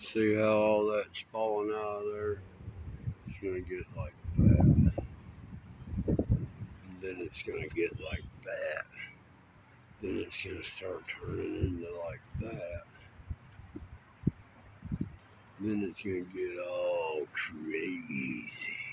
See how all that's falling out of there? It's gonna get like that. And then it's gonna get like that. Then it's gonna start turning into like that. Then it's gonna get all crazy.